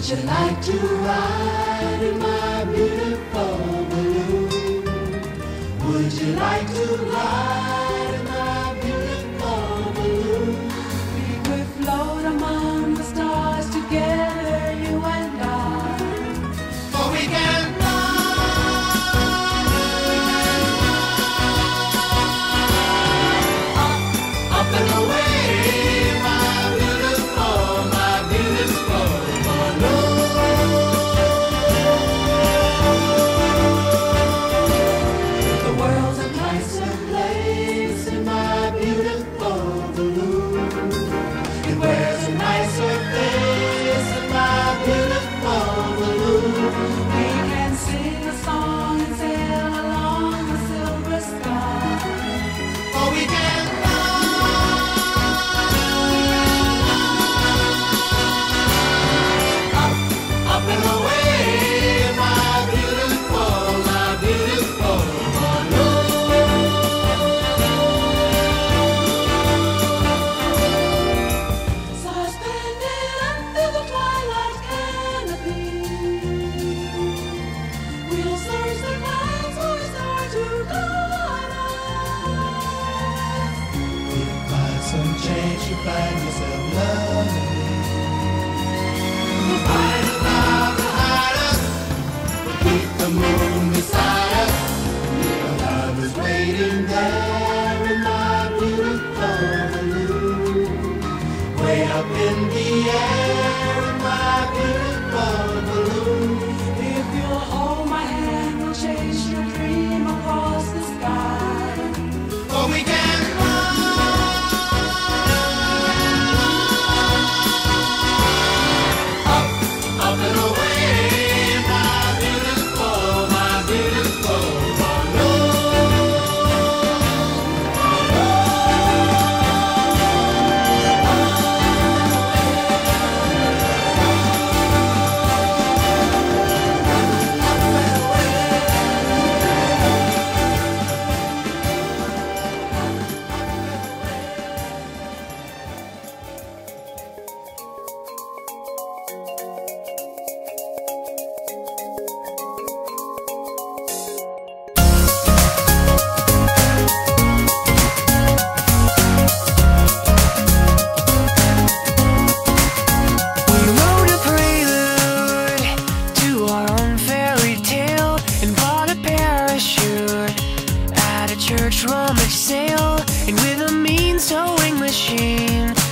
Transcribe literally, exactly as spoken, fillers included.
Would you like to ride in my beautiful balloon? Would you like to ride in my beautiful balloon? We could float among the stars together, you and I. For we can some change, you find yourself loving me. We'll find a cloud behind us, we'll keep the moon beside us. Little love is waiting there in my beautiful balloon. Way up in the air in my beautiful balloon. If you'll hold my hand, we'll chase your dream across the sky. For we can church rummage sale, and with a mean sewing machine